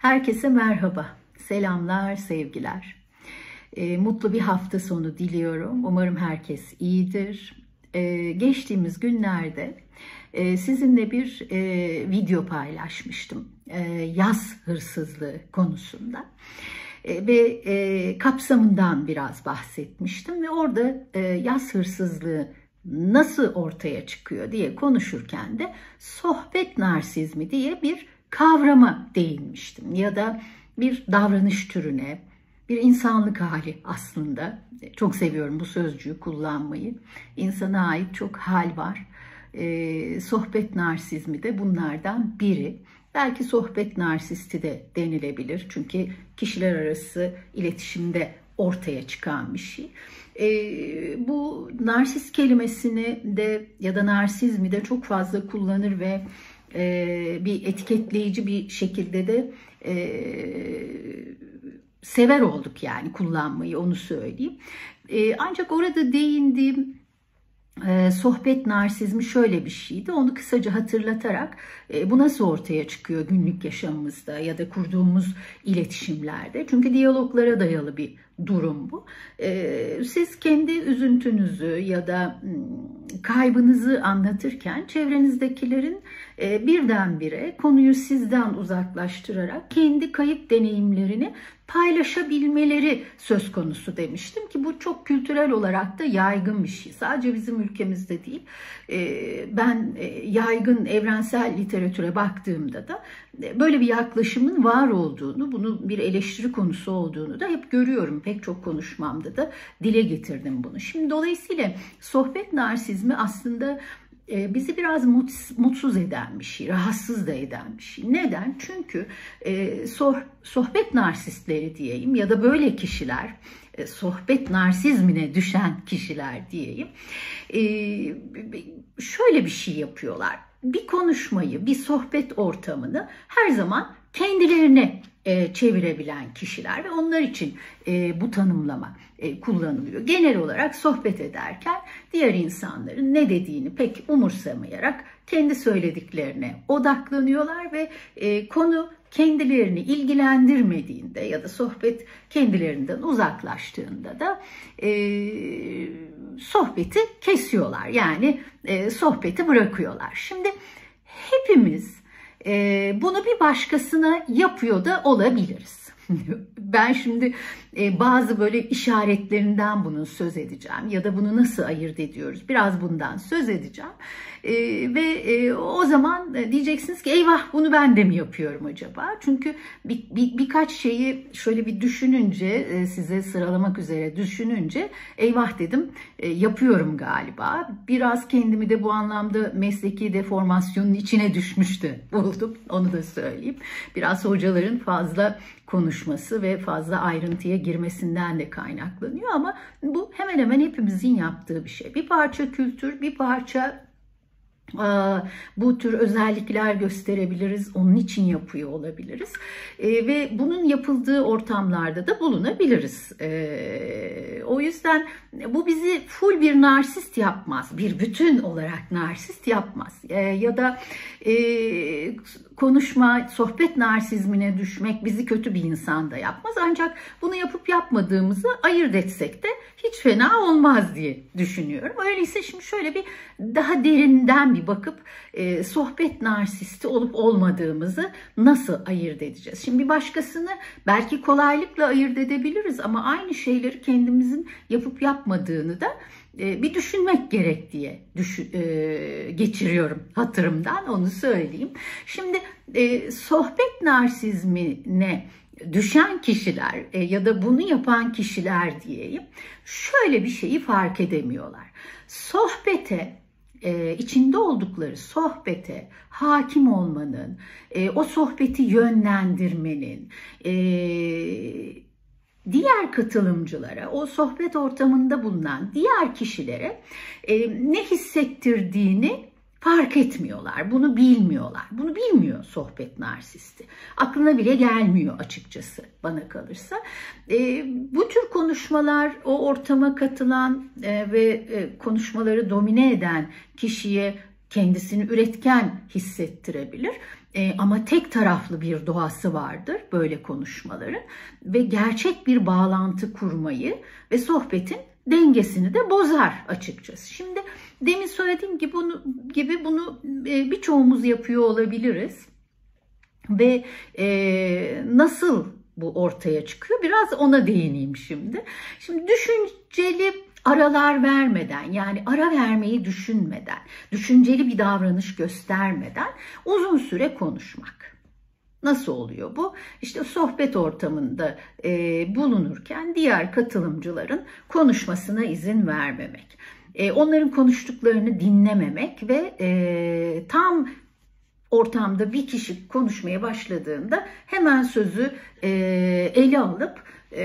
Herkese merhaba, selamlar, sevgiler. Mutlu bir hafta sonu diliyorum. Umarım herkes iyidir. Geçtiğimiz günlerde sizinle bir video paylaşmıştım. Yaz hırsızlığı konusunda. Ve kapsamından biraz bahsetmiştim. Ve orada yaz hırsızlığı nasıl ortaya çıkıyor diye konuşurken de sohbet narsizmi diye bir kavrama değinmiştim ya da bir davranış türüne, bir insanlık hali aslında. Çok seviyorum bu sözcüğü kullanmayı. İnsana ait çok hal var. Sohbet narsizmi de bunlardan biri. Belki sohbet narsisti de denilebilir. Çünkü kişiler arası iletişimde ortaya çıkan bir şey. Bu narsist kelimesini de ya da narsizmi de çok fazla kullanır ve bir etiketleyici bir şekilde de sever olduk yani kullanmayı, onu söyleyeyim. Ancak orada değindiğim sohbet narsizmi şöyle bir şeydi. Onu kısaca hatırlatarak bu nasıl ortaya çıkıyor günlük yaşamımızda ya da kurduğumuz iletişimlerde. Çünkü diyaloglara dayalı bir durum bu. Siz kendi üzüntünüzü ya da kaybınızı anlatırken çevrenizdekilerin birdenbire konuyu sizden uzaklaştırarak kendi kayıp deneyimlerini paylaşabilmeleri söz konusu demiştim ki bu çok kültürel olarak da yaygın bir şey. Sadece bizim ülkemizde değil. Ben yaygın evrensel literatüre baktığımda da böyle bir yaklaşımın var olduğunu, bunun bir eleştiri konusu olduğunu da hep görüyorum. Pek çok konuşmamda da dile getirdim bunu. Şimdi dolayısıyla sohbet narsizmi aslında bizi biraz mutsuz eden bir şey, rahatsız da eden bir şey. Neden? Çünkü sohbet narsistleri diyeyim ya da böyle kişiler, sohbet narsizmine düşen kişiler diyeyim, şöyle bir şey yapıyorlar. Bir konuşmayı, bir sohbet ortamını her zaman kendilerine çevirebilen kişiler ve onlar için bu tanımlama kullanılıyor. Genel olarak sohbet ederken diğer insanların ne dediğini pek umursamayarak kendi söylediklerine odaklanıyorlar ve konu kendilerini ilgilendirmediğinde ya da sohbet kendilerinden uzaklaştığında da sohbeti kesiyorlar. Yani sohbeti bırakıyorlar. Şimdi hepimiz bunu bir başkasına yapıyor da olabiliriz. Ben şimdi bazı böyle işaretlerinden bunun söz edeceğim ya da bunu nasıl ayırt ediyoruz biraz bundan söz edeceğim. Ve o zaman diyeceksiniz ki eyvah bunu ben de mi yapıyorum acaba? Çünkü birkaç şeyi şöyle bir düşününce size sıralamak üzere düşününce eyvah dedim yapıyorum galiba. Biraz kendimi de bu anlamda mesleki deformasyonun içine düşmüştü buldum, onu da söyleyeyim. Biraz hocaların fazla konuşması ve fazla ayrıntıya girmesinden de kaynaklanıyor ama bu hemen hemen hepimizin yaptığı bir şey. Bir parça kültür, bir parça bu tür özellikler gösterebiliriz, onun için yapıyor olabiliriz ve bunun yapıldığı ortamlarda da bulunabiliriz. O yüzden bu bizi full bir narsist yapmaz, bir bütün olarak narsist yapmaz ya da konuşma, sohbet narsizmine düşmek bizi kötü bir insan da yapmaz. Ancak bunu yapıp yapmadığımızı ayırt etsek de hiç fena olmaz diye düşünüyorum. Öyleyse şimdi şöyle bir daha derinden bir bakıp sohbet narsisti olup olmadığımızı nasıl ayırt edeceğiz? Şimdi bir başkasını belki kolaylıkla ayırt edebiliriz ama aynı şeyleri kendimizin yapıp yapmadığını da bir düşünmek gerek diye geçiriyorum hatırımdan, onu söyleyeyim. Şimdi sohbet narsizmine düşen kişiler ya da bunu yapan kişiler diyeyim şöyle bir şeyi fark edemiyorlar. Sohbete, içinde oldukları sohbete hakim olmanın, o sohbeti yönlendirmenin, diğer katılımcılara, o sohbet ortamında bulunan diğer kişilere ne hissettirdiğini fark etmiyorlar. Bunu bilmiyorlar. Bunu bilmiyor sohbet narsisti. Aklına bile gelmiyor açıkçası bana kalırsa. Bu tür konuşmalar o ortama katılan ve konuşmaları domine eden kişiye kendisini üretken hissettirebilir. Ama tek taraflı bir doğası vardır böyle konuşmaların ve gerçek bir bağlantı kurmayı ve sohbetin dengesini de bozar açıkçası. Şimdi demin söylediğim gibi bunu birçoğumuz yapıyor olabiliriz ve nasıl bu ortaya çıkıyor? Biraz ona değineyim şimdi. Şimdi düşünceli aralar vermeden, yani ara vermeyi düşünmeden, düşünceli bir davranış göstermeden uzun süre konuşmak. Nasıl oluyor bu? İşte sohbet ortamında bulunurken diğer katılımcıların konuşmasına izin vermemek. Onların konuştuklarını dinlememek ve tam ortamda bir kişi konuşmaya başladığında hemen sözü ele alıp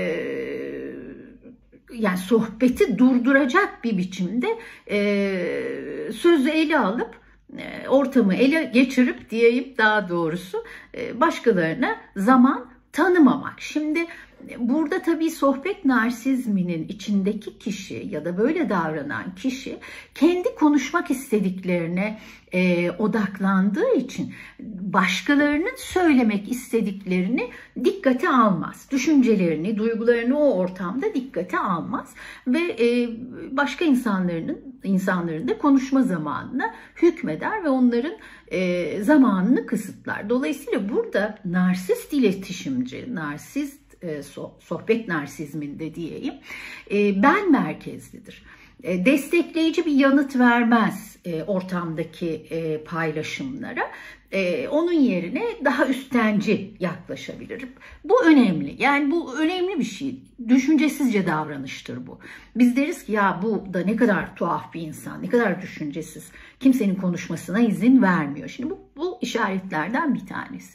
yani sohbeti durduracak bir biçimde sözü ele alıp ortamı ele geçirip diyeyim daha doğrusu başkalarına zaman tanımamak. Şimdi burada tabii sohbet narsizminin içindeki kişi ya da böyle davranan kişi kendi konuşmak istediklerine odaklandığı için başkalarının söylemek istediklerini dikkate almaz. Düşüncelerini, duygularını o ortamda dikkate almaz ve başka insanların da konuşma zamanına hükmeder ve onların zamanını kısıtlar. Dolayısıyla burada narsist iletişimci, sohbet narsizminde diyeyim, ben merkezlidir. Destekleyici bir yanıt vermez ortamdaki paylaşımlara. Onun yerine daha üstenci yaklaşabilir. Bu önemli. Yani bu önemli bir şey. Düşüncesizce davranıştır bu. Biz deriz ki ya bu da ne kadar tuhaf bir insan, ne kadar düşüncesiz. Kimsenin konuşmasına izin vermiyor. Şimdi bu işaretlerden bir tanesi.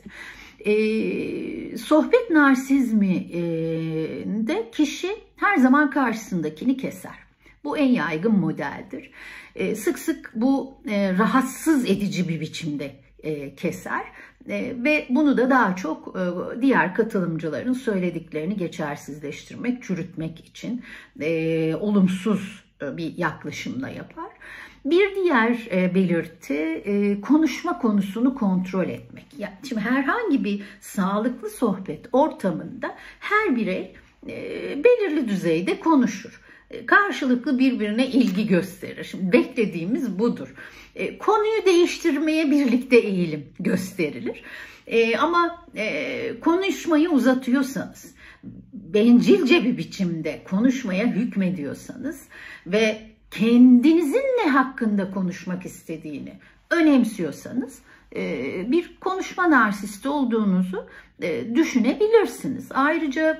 Sohbet narsizminde kişi her zaman karşısındakini keser. Bu en yaygın modeldir. Sık sık bu rahatsız edici bir biçimde keser ve bunu da daha çok diğer katılımcıların söylediklerini geçersizleştirmek, çürütmek için olumsuz bir yaklaşımla yapar. Bir diğer belirti konuşma konusunu kontrol etmek. Yani şimdi herhangi bir sağlıklı sohbet ortamında her birey belirli düzeyde konuşur. Karşılıklı birbirine ilgi gösterir. Şimdi beklediğimiz budur. Konuyu değiştirmeye birlikte eğilim gösterilir. Ama konuşmayı uzatıyorsanız, bencilce bir biçimde konuşmaya hükmediyorsanız ve kendinizin ne hakkında konuşmak istediğini önemsiyorsanız bir konuşma narsisti olduğunuzu düşünebilirsiniz. Ayrıca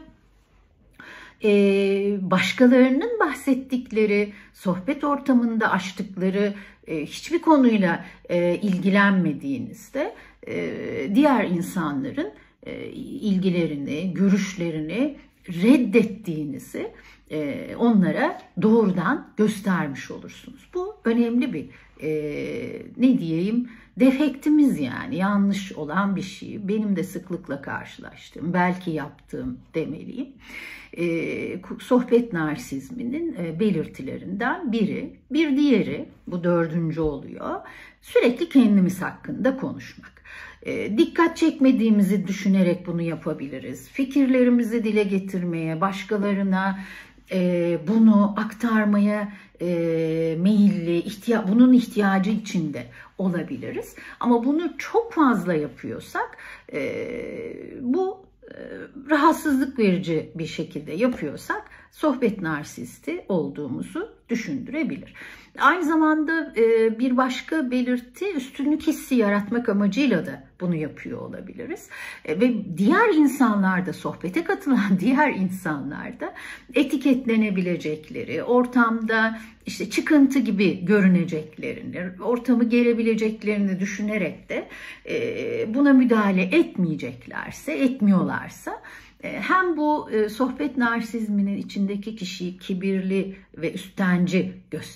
başkalarının bahsettikleri, sohbet ortamında açtıkları hiçbir konuyla ilgilenmediğinizde diğer insanların ilgilerini, görüşlerini reddettiğinizi onlara doğrudan göstermiş olursunuz. Bu önemli bir ne diyeyim defektimiz, yani yanlış olan bir şey. Benim de sıklıkla karşılaştığım, belki yaptığım demeliyim. Sohbet narsizminin belirtilerinden biri. Bir diğeri, bu dördüncü oluyor, sürekli kendimiz hakkında konuşmak. Dikkat çekmediğimizi düşünerek bunu yapabiliriz. Fikirlerimizi dile getirmeye, başkalarına bunu aktarmaya meyilli, bunun ihtiyacı içinde olabiliriz. Ama bunu çok fazla yapıyorsak bu rahatsızlık verici bir şekilde yapıyorsak sohbet narsisti olduğumuzu düşündürebilir. Aynı zamanda bir başka belirti, üstünlük hissi yaratmak amacıyla da bunu yapıyor olabiliriz. Ve diğer insanlarda, sohbete katılan diğer insanlarda etiketlenebilecekleri, ortamda işte çıkıntı gibi görüneceklerini, ortamı gelebileceklerini düşünerek de buna müdahale etmiyorlarsa hem bu sohbet narsizminin içindeki kişiyi kibirli ve üstenci gösterecek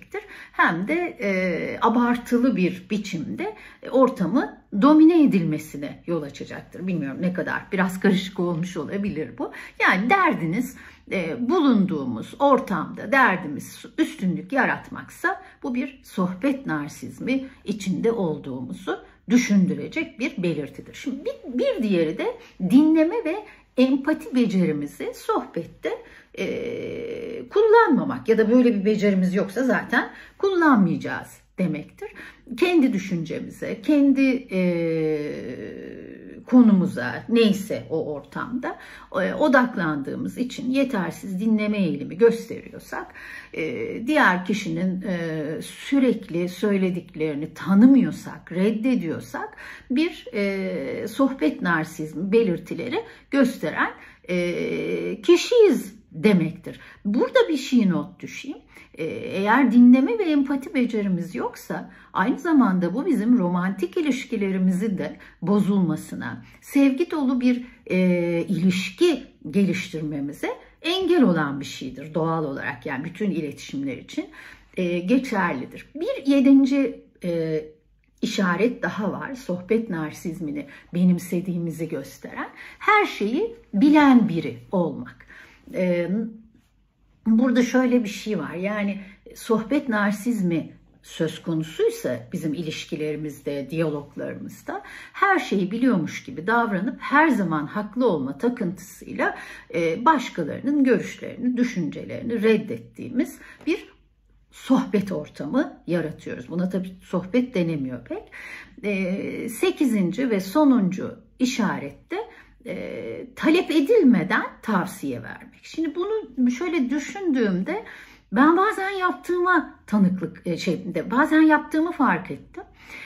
edecektir. Hem de abartılı bir biçimde ortamı domine edilmesine yol açacaktır. Bilmiyorum ne kadar, biraz karışık olmuş olabilir bu. Yani derdiniz bulunduğumuz ortamda derdimiz üstünlük yaratmaksa bu bir sohbet narsizmi içinde olduğumuzu düşündürecek bir belirtidir. Şimdi bir diğeri de dinleme ve empati becerimizi sohbette kullanmamak ya da böyle bir becerimiz yoksa zaten kullanmayacağız demektir. Kendi düşüncemize, kendi konumuza, neyse o ortamda odaklandığımız için yetersiz dinleme eğilimi gösteriyorsak, diğer kişinin sürekli söylediklerini tanımıyorsak, reddediyorsak bir sohbet narsizmi belirtileri gösteren kişiyiz demektir. Burada bir şey not düşeyim. Eğer dinleme ve empati becerimiz yoksa aynı zamanda bu bizim romantik ilişkilerimizi de bozulmasına, sevgi dolu bir ilişki geliştirmemize engel olan bir şeydir doğal olarak. Yani bütün iletişimler için geçerlidir. Bir 7. işaret daha var. Sohbet narsizmini benimsediğimizi gösteren her şeyi bilen biri olmak. Burada şöyle bir şey var. Yani sohbet narsizmi söz konusuysa bizim ilişkilerimizde, diyaloglarımızda her şeyi biliyormuş gibi davranıp her zaman haklı olma takıntısıyla başkalarının görüşlerini, düşüncelerini reddettiğimiz bir sohbet ortamı yaratıyoruz. Buna tabii sohbet denemiyor pek. 8. ve sonuncu işarette talep edilmeden tavsiye vermek. Şimdi bunu şöyle düşündüğümde ben bazen yaptığıma bazen yaptığımı fark ettim.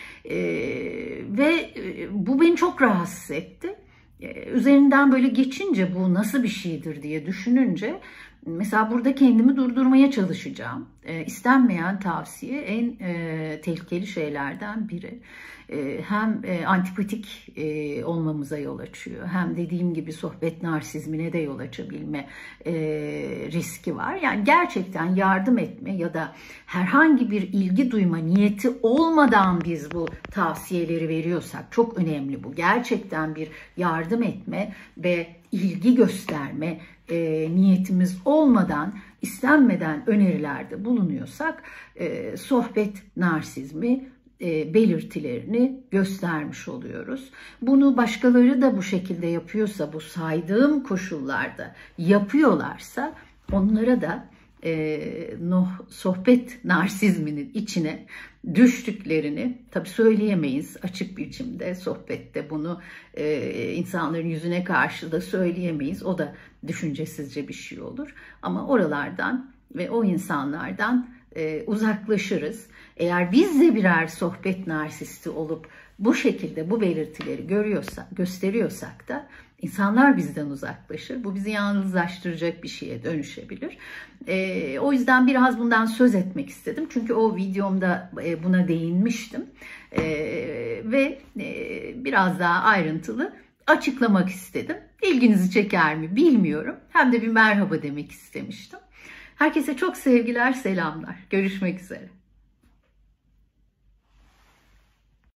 Ve bu beni çok rahatsız etti. Üzerinden böyle geçince bu nasıl bir şeydir diye düşününce mesela burada kendimi durdurmaya çalışacağım. İstenmeyen tavsiye en tehlikeli şeylerden biri. Hem antipatik olmamıza yol açıyor, hem dediğim gibi sohbet narsizmine de yol açabilme riski var. Yani gerçekten yardım etme ya da herhangi bir ilgi duyma niyeti olmadan biz bu tavsiyeleri veriyorsak çok önemli bu. Gerçekten bir yardım etme ve ilgi gösterme niyetimiz olmadan, istenmeden önerilerde bulunuyorsak sohbet narsizmi belirtilerini göstermiş oluyoruz. Bunu başkaları da bu şekilde yapıyorsa, bu saydığım koşullarda yapıyorlarsa onlara da sohbet narsizminin içine düştüklerini tabii söyleyemeyiz açık biçimde, sohbette bunu insanların yüzüne karşı da söyleyemeyiz. O da düşüncesizce bir şey olur. Ama oralardan ve o insanlardan uzaklaşırız. Eğer biz de birer sohbet narsisti olup bu şekilde bu belirtileri gösteriyorsak da insanlar bizden uzaklaşır. Bu bizi yalnızlaştıracak bir şeye dönüşebilir. O yüzden biraz bundan söz etmek istedim. Çünkü o videomda buna değinmiştim. Ve biraz daha ayrıntılı açıklamak istedim. İlginizi çeker mi bilmiyorum. Hem de bir merhaba demek istemiştim. Herkese çok sevgiler, selamlar. Görüşmek üzere.